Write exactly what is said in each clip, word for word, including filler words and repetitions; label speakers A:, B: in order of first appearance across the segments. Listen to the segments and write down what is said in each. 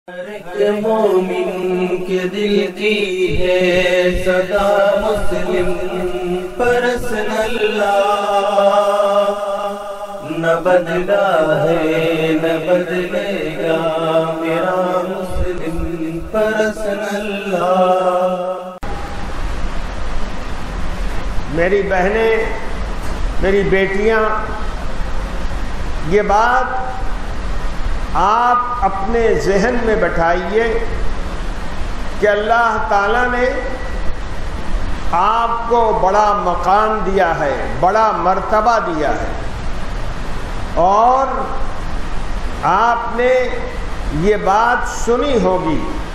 A: ایک مومن کے دل کی ہے صدا مسلم پرسن اللہ، نہ بدلا ہے نہ بدلے گا میرا مسلم پرسن اللہ۔
B: میری بہنیں، میری بیٹیاں، یہ بات آپ اپنے ذہن میں بٹھائیے کہ اللہ تعالیٰ نے آپ کو بڑا مقام دیا ہے، بڑا مرتبہ دیا ہے، اور آپ نے یہ بات سنی ہوگی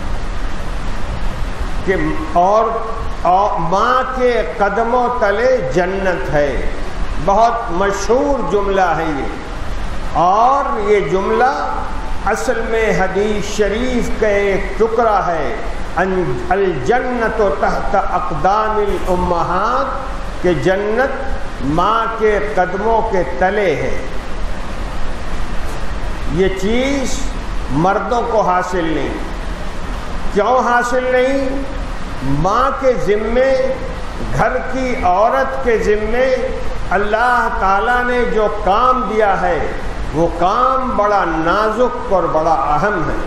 B: کہ اور, اور ماں کے قدموں تلے جنت ہے۔ بہت مشہور جملہ ہے یہ، اور یہ جملہ اصل میں حدیث شریف کا ایک ٹکڑا ہے، الجنت تحت اقدام الامہات، کہ جنت ماں کے قدموں کے تلے ہے۔ یہ چیز مردوں کو حاصل نہیں۔ کیوں حاصل نہیں؟ ماں کے ذمے، گھر کی عورت کے ذمے اللہ تعالیٰ نے جو کام دیا ہے وہ کام بڑا نازک اور بڑا اہم ہے۔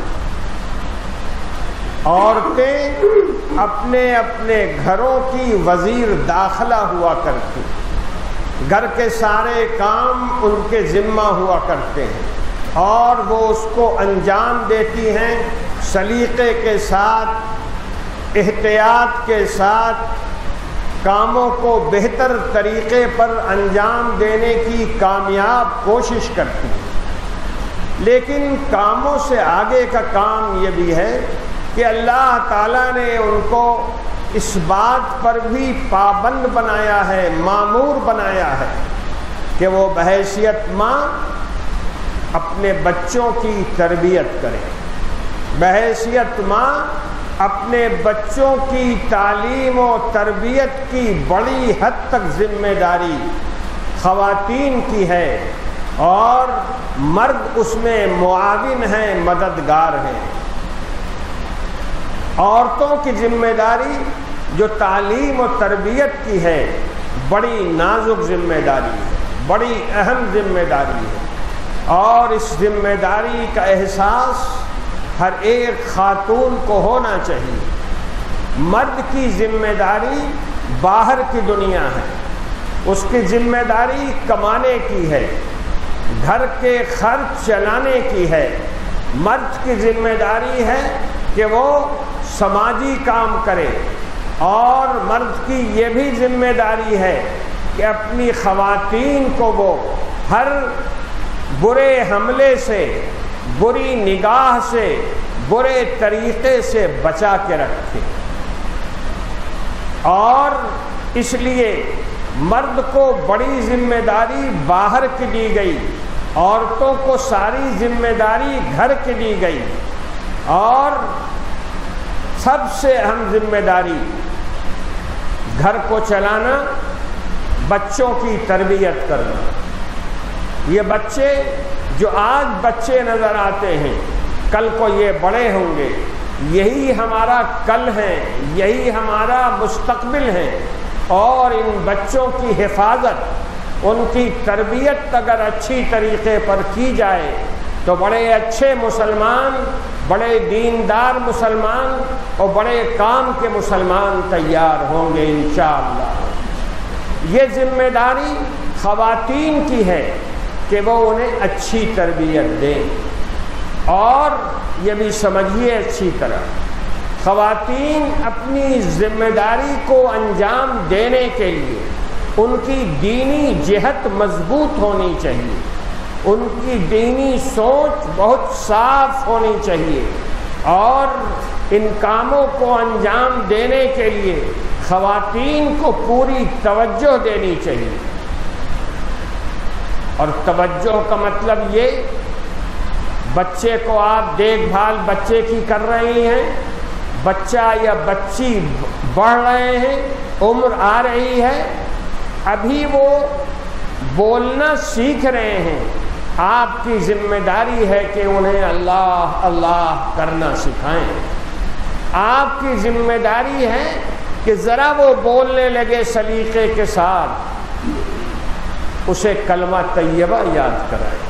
B: عورتیں اپنے اپنے گھروں کی وزیر داخلہ ہوا کرتی، گھر کے سارے کام ان کے ذمہ ہوا کرتے ہیں، اور وہ اس کو انجام دیتی ہیں سلیقے کے ساتھ، احتیاط کے ساتھ، کاموں کو بہتر طریقے پر انجام دینے کی کامیاب کوشش کرتی ہے۔ لیکن کاموں سے آگے کا کام یہ بھی ہے کہ اللہ تعالیٰ نے ان کو اس بات پر بھی پابند بنایا ہے، مامور بنایا ہے کہ وہ بحیثیت ماں اپنے بچوں کی تربیت کریں، بحیثیت ماں اپنے بچوں کی تعلیم و تربیت کی بڑی حد تک ذمہ داری خواتین کی ہے، اور مرد اس میں معاون ہیں، مددگار ہیں۔ عورتوں کی ذمہ داری جو تعلیم و تربیت کی ہے بڑی نازک ذمہ داری ہے، بڑی اہم ذمہ داری ہے، اور اس ذمہ داری کا احساس ہر ایک خاتون کو ہونا چاہیے۔ مرد کی ذمہ داری باہر کی دنیا ہے، اس کی ذمہ داری کمانے کی ہے، گھر کے خرچ چلانے کی ہے۔ مرد کی ذمہ داری ہے کہ وہ سماجی کام کرے، اور مرد کی یہ بھی ذمہ داری ہے کہ اپنی خواتین کو وہ ہر برے حملے سے، بری نگاہ سے، برے طریقے سے بچا کے رکھے۔ اور اس لیے مرد کو بڑی ذمہ داری باہر کی دی گئی، عورتوں کو ساری ذمہ داری گھر کی دی گئی، اور سب سے اہم ذمہ داری گھر کو چلانا، بچوں کی تربیت کرنا۔ یہ بچے جو آج بچے نظر آتے ہیں، کل کو یہ بڑے ہوں گے، یہی ہمارا کل ہے، یہی ہمارا مستقبل ہے، اور ان بچوں کی حفاظت، ان کی تربیت اگر اچھی طریقے پر کی جائے تو بڑے اچھے مسلمان، بڑے دیندار مسلمان اور بڑے کام کے مسلمان تیار ہوں گے انشاءاللہ۔ یہ ذمہ داری خواتین کی ہے کہ وہ انہیں اچھی تربیت دیں، اور یہ بھی سمجھیے اچھی طرح، خواتین اپنی ذمہ داری کو انجام دینے کے لیے ان کی دینی جہت مضبوط ہونی چاہیے، ان کی دینی سوچ بہت صاف ہونی چاہیے، اور ان کاموں کو انجام دینے کے لیے خواتین کو پوری توجہ دینی چاہیے۔ اور توجہ کا مطلب یہ، بچے کو آپ دیکھ بھال بچے کی کر رہی ہیں، بچہ یا بچی بڑھ رہے ہیں، عمر آ رہی ہے، ابھی وہ بولنا سیکھ رہے ہیں، آپ کی ذمہ داری ہے کہ انہیں اللہ اللہ کرنا سکھائیں. آپ کی ذمہ داری ہے کہ ذرا وہ بولنے لگے سلیقے کے ساتھ اسے کلمہ طیبہ یاد کرائیں.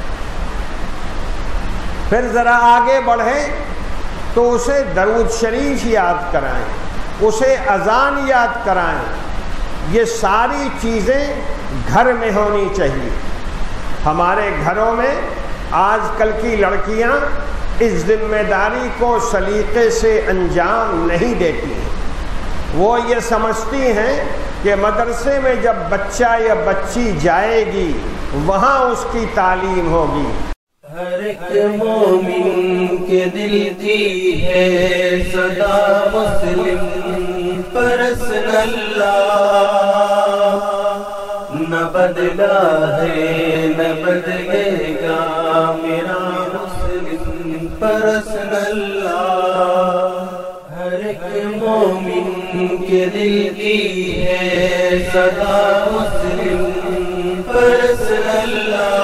B: پھر ذرا آگے بڑھیں تو اسے درود شریف یاد کرائیں، اسے اذان یاد کرائیں. یہ ساری چیزیں گھر میں ہونی چاہیے. ہمارے گھروں میں آج کل کی لڑکیاں اس ذمہ داری کو سلیقے سے انجام نہیں دیتی ہیں. وہ یہ سمجھتی ہیں کہ مدرسے میں جب بچہ یا بچی جائے گی وہاں اس کی تعلیم ہوگی.
A: ہر ایک مومن کے دل کی ہے صدا مسلم پرسن اللہ. نہ بدلا ہے نہ بدلے گا میرا مسلم پرسن اللہ. ہر ایک مومن کے دل کی ہے صدا مسلم پرسن اللہ.